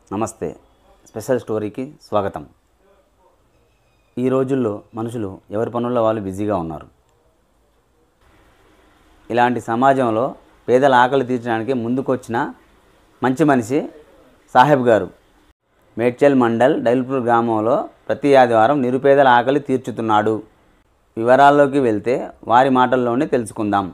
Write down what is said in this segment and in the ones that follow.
నమస్తే, స్పెషల్ స్టోరీకి స్వాగతం. ఈ రోజుల్లో మనుషులు ఎవరి పనుల్లో వాళ్ళు బిజీగా ఉన్నారు. ఇలాంటి సమాజంలో పేదల ఆకలి తీర్చడానికి ముందుకొచ్చిన మంచి మనిషి సాహెబ్ గారు మేడ్చల్ మండల్ డైల్పూర్ గ్రామంలో ప్రతి ఆదివారం నిరుపేదల ఆకలి తీర్చుతున్నాడు. వివరాల్లోకి వెళ్తే వారి మాటల్లోనే తెలుసుకుందాం.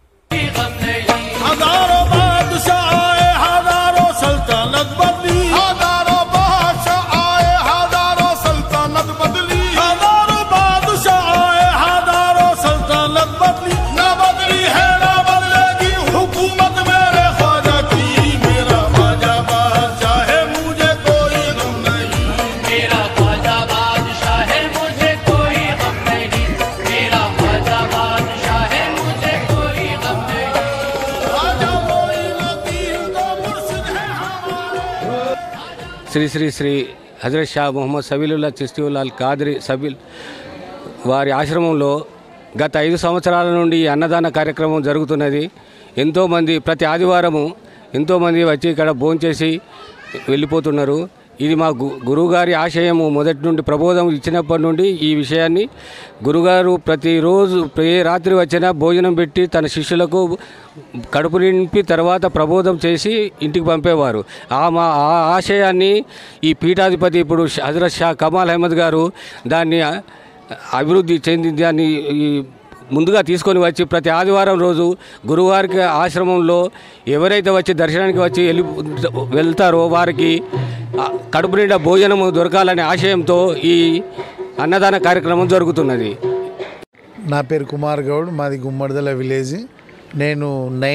శ్రీ శ్రీ శ్రీ హజరత్ షా మొహమ్మద్ సబీలుల్లా చిష్తియుల్లా ఖాద్రి సబీల్ వారి ఆశ్రమంలో గత 5 సంవత్సరాల నుండి అన్నదాన కార్యక్రమం జరుగుతున్నది. ఎంతోమంది ప్రతి ఆదివారము ఎంతోమంది వచ్చి ఇక్కడ భోంచేసి వెళ్ళిపోతున్నారు. ఇది మా గురువుగారి ఆశయము. మొదటి నుండి ప్రబోధం ఇచ్చినప్పటి నుండి ఈ విషయాన్ని గురుగారు ప్రతిరోజు ఏ రాత్రి వచ్చినా భోజనం పెట్టి తన శిష్యులకు కడుపు నింపి తర్వాత ప్రబోధం చేసి ఇంటికి పంపేవారు. మా ఆశయాన్ని ఈ పీఠాధిపతి ఇప్పుడు హజరత్ షా కమాల్ అహ్మద్ గారు దాన్ని అభివృద్ధి చెంది దాన్ని ముందుగా తీసుకొని వచ్చి ప్రతి ఆదివారం రోజు గురువారికి ఆశ్రమంలో ఎవరైతే వచ్చి దర్శనానికి వచ్చి వెళ్తారో వారికి కడుపు నిండా భోజనము దొరకాలనే ఆశయంతో ఈ అన్నదాన కార్యక్రమం జరుగుతున్నది. నా పేరు కుమార్ గౌడ్, మాది గుమ్మడిదల విలేజ్. నేను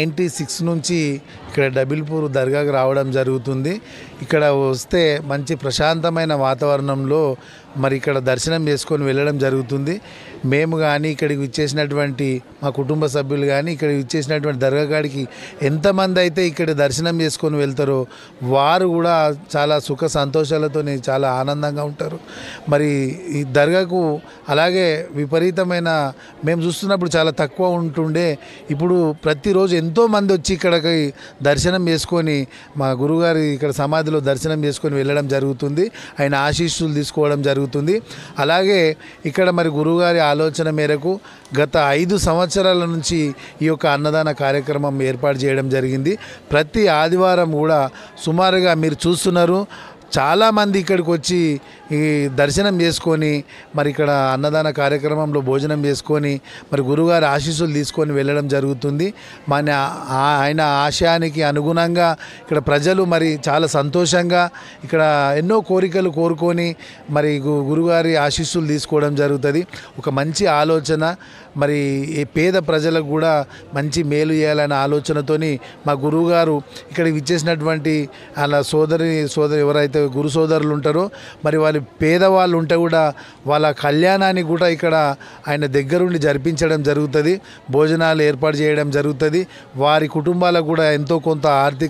96 నుంచి ఇక్కడ డబిల్పూర్ దర్గాకు రావడం జరుగుతుంది. ఇక్కడ వస్తే మంచి ప్రశాంతమైన వాతావరణంలో మరి ఇక్కడ దర్శనం చేసుకొని వెళ్ళడం జరుగుతుంది. మేము కానీ ఇక్కడికి ఇచ్చేసినటువంటి మా కుటుంబ సభ్యులు కానీ ఇక్కడికి ఇచ్చేసినటువంటి దర్గా కాడికి ఎంతమంది అయితే ఇక్కడ దర్శనం చేసుకొని వెళ్తారో వారు కూడా చాలా సుఖ సంతోషాలతో చాలా ఆనందంగా ఉంటారు. మరి ఈ దర్గాకు అలాగే విపరీతమైన మేము చూస్తున్నప్పుడు చాలా తక్కువ ఉంటుండే, ఇప్పుడు ప్రతిరోజు ఎంతోమంది వచ్చి ఇక్కడికి దర్శనం చేసుకొని మా గురుగారి ఇక్కడ సమాధిలో దర్శనం చేసుకొని వెళ్ళడం జరుగుతుంది. ఆయన ఆశీస్సులు తీసుకోవడం జరుగుతుంది. అలాగే ఇక్కడ మరి గురుగారి ఆలోచన మేరకు గత 5 సంవత్సరాల నుంచి ఈ యొక్క అన్నదాన కార్యక్రమం ఏర్పాటు చేయడం జరిగింది. ప్రతి ఆదివారం కూడా సుమారుగా మీరు చూస్తున్నారు చాలామంది ఇక్కడికి వచ్చి ఈ దర్శనం చేసుకొని మరి ఇక్కడ అన్నదాన కార్యక్రమంలో భోజనం చేసుకొని మరి గురుగారి ఆశీస్సులు తీసుకొని వెళ్ళడం జరుగుతుంది. మన ఆయన ఆశయానికి అనుగుణంగా ఇక్కడ ప్రజలు మరి చాలా సంతోషంగా ఇక్కడ ఎన్నో కోరికలు కోరుకొని మరి గురుగారి ఆశీస్సులు తీసుకోవడం జరుగుతుంది. ఒక మంచి ఆలోచన, మరి ఈ పేద ప్రజలకు కూడా మంచి మేలు చేయాలనే ఆలోచనతోని మా గురువుగారు ఇక్కడికి ఇచ్చేసినటువంటి అలా సోదరి ఎవరైతే గురు సోదరులు ఉంటారో మరి వాళ్ళు పేదవాళ్ళు ఉంటే కూడా వాళ్ళ కళ్యాణాన్ని కూడా ఇక్కడ ఆయన దగ్గరుండి జరిపించడం జరుగుతుంది. భోజనాలు ఏర్పాటు చేయడం జరుగుతుంది. వారి కుటుంబాలకు కూడా ఎంతో కొంత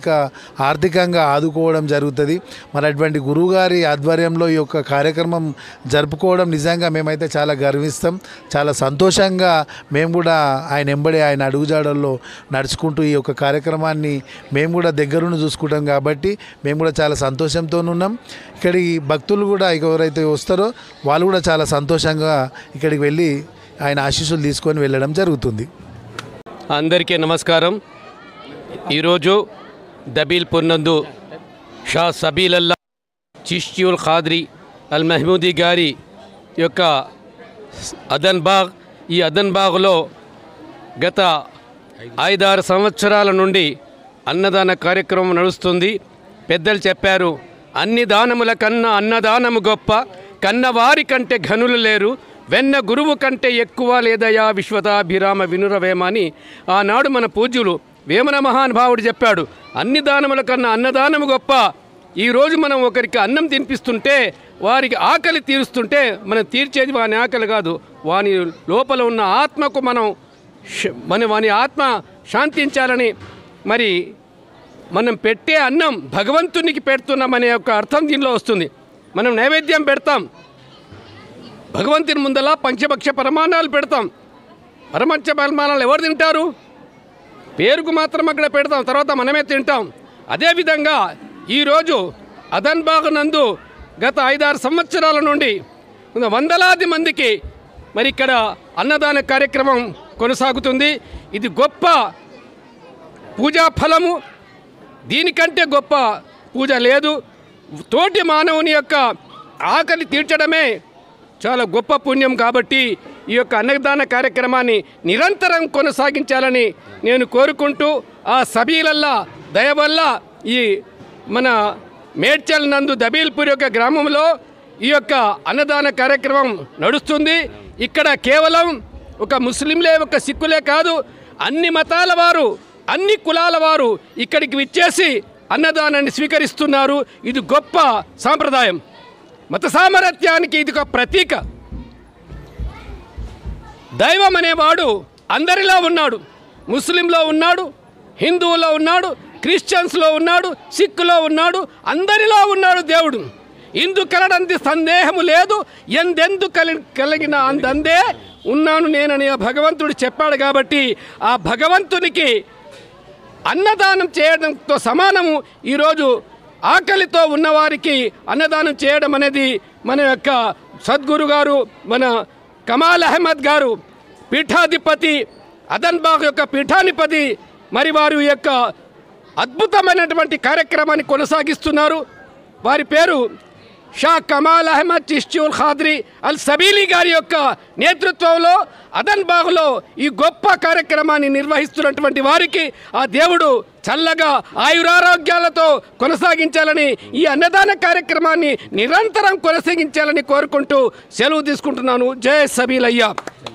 ఆర్థికంగా ఆదుకోవడం జరుగుతుంది. మరి అటువంటి గురువుగారి ఆధ్వర్యంలో ఈ యొక్క కార్యక్రమం జరుపుకోవడం నిజంగా మేమైతే చాలా గర్విస్తాం. చాలా సంతోషంగా మేము కూడా ఆయన ఎంబడి ఆయన అడుగుజాడల్లో నడుచుకుంటూ ఈ యొక్క కార్యక్రమాన్ని మేము కూడా దగ్గరుండి చూసుకుంటాం కాబట్టి మేము కూడా చాలా సంతోషంతో ఉన్నాం. ఇక్కడికి భక్తులు కూడా ఎవరైతే వస్తారో వాళ్ళు కూడా చాలా సంతోషంగా ఇక్కడికి వెళ్ళి ఆయన ఆశీస్సులు తీసుకొని వెళ్ళడం జరుగుతుంది. అందరికీ నమస్కారం. ఈరోజు దబీల్పూర్ నందు షా సబీలల్లా చిష్తియుల్ ఖాద్రి అల్ మహమూదీ గారి యొక్క అదన్ బాగ్, ఈ అదన్ బాగ్లో గత 5-6 సంవత్సరాల నుండి అన్నదాన కార్యక్రమం నడుస్తుంది. పెద్దలు చెప్పారు, అన్ని దానముల కన్నా అన్నదానము గొప్ప, కన్నవారి కంటే ఘనులు లేరు, వెన్న గురువు కంటే ఎక్కువ లేదయా విశ్వతాభిరామ వినురవేమ అని ఆనాడు మన పూజ్యులు వేమన మహానుభావుడు చెప్పాడు. అన్ని దానముల కన్నా అన్నదానము గొప్ప. ఈరోజు మనం ఒకరికి అన్నం తినిపిస్తుంటే, వారికి ఆకలి తీరుస్తుంటే, మనం తీర్చేది వాని ఆకలి కాదు, వాని లోపల ఉన్న ఆత్మకు వాని ఆత్మ శాంతించాలని మరి మనం పెట్టే అన్నం భగవంతునికి పెడుతున్నామనే ఒక అర్థం దీనిలో వస్తుంది. మనం నైవేద్యం పెడతాం, భగవంతుని ముందలా పంచభక్ష పరమాణాలు పెడతాం. పరమపంచ పరమాణాలు ఎవరు తింటారు? పేరుకు మాత్రం అక్కడ పెడతాం, తర్వాత మనమే తింటాం. అదేవిధంగా ఈరోజు అదన్బాగ్ నందు గత 5-6 సంవత్సరాల నుండి వందలాది మందికి మరి ఇక్కడ అన్నదాన కార్యక్రమం కొనసాగుతుంది. ఇది గొప్ప పూజా ఫలము, దీనికంటే గొప్ప పూజ లేదు. తోటి మానవుని యొక్క ఆకలి తీర్చడమే చాలా గొప్ప పుణ్యం. కాబట్టి ఈ యొక్క అన్నదాన కార్యక్రమాన్ని నిరంతరం కొనసాగించాలని నేను కోరుకుంటూ, ఆ సబీలల్లా దయ వల్ల ఈ మన మేడ్చల్ నందు దబీల్పూర్ యొక్క గ్రామంలో ఈ యొక్క అన్నదాన కార్యక్రమం నడుస్తుంది. ఇక్కడ కేవలం ఒక ముస్లింలే, ఒక సిక్కులే కాదు, అన్ని మతాల వారు, అన్ని కులాల వారు ఇక్కడికి విచ్చేసి అన్నదానాన్ని స్వీకరిస్తున్నారు. ఇది గొప్ప సాంప్రదాయం. మత సామరస్యానికి ఇది ఒక ప్రతీక. దైవం అనేవాడు అందరిలో ఉన్నాడు. ముస్లింలో ఉన్నాడు, హిందువులో ఉన్నాడు, క్రిస్టియన్స్లో ఉన్నాడు, సిక్కులో ఉన్నాడు, అందరిలో ఉన్నాడు దేవుడు. ఇందు కలడంది సందేహము లేదు, ఎందెందు కలిగిన అందే ఉన్నాను నేనని ఆ భగవంతుడు చెప్పాడు. కాబట్టి ఆ భగవంతునికి అన్నదానం చేయడంతో సమానము. ఈరోజు ఆకలితో ఉన్నవారికి అన్నదానం చేయడం అనేది మన యొక్క సద్గురు గారు, మన కమాల్ అహ్మద్ గారు, పీఠాధిపతి, అదన్బాగ్ యొక్క పీఠాధిపతి, మరి వారి యొక్క అద్భుతమైనటువంటి కార్యక్రమాన్ని కొనసాగిస్తున్నారు. వారి పేరు షా కమాల్ అహ్మద్ చిష్తి ఉల్ ఖాద్రి అల్ సబీలి గారి యొక్క నేతృత్వంలో అదన్బాగ్లో ఈ గొప్ప కార్యక్రమాన్ని నిర్వహిస్తున్నటువంటి వారికి ఆ దేవుడు చల్లగా ఆయురారోగ్యాలతో కొనసాగించాలని, ఈ అన్నదాన కార్యక్రమాన్ని నిరంతరం కొనసాగించాలని కోరుకుంటూ సెలవు తీసుకుంటున్నాను. జై సబీలయ్య.